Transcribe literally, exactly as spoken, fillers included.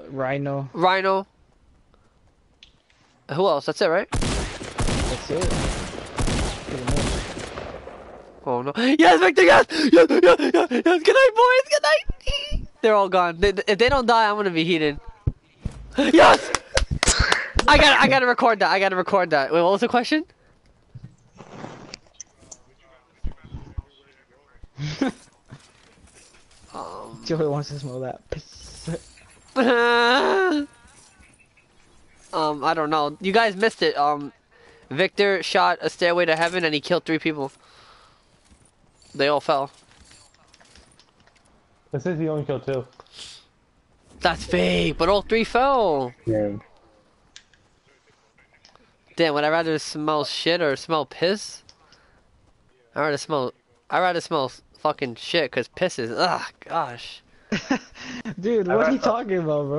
Rhino. Rhino. Who else? That's it, right? That's it. Pretty much. Oh no! Yes, Victor! Yes! Yes! Yes! Yes! Yes! Good night, boys! Good night! They're all gone. They, if they don't die, I'm gonna be heated. Yes! I got. I gotta record that. I gotta record that. Wait, what was the question? um. Joey wants to smell that piss. um. I don't know. You guys missed it. Um. Victor shot a stairway to heaven and he killed three people. They all fell. It says he only killed two. That's fake, but all three fell. Yeah. Damn, would I rather smell shit or smell piss? I rather smell. I rather smell fucking shit, cause piss is. Ugh, gosh. Dude, what are you talking about, bro?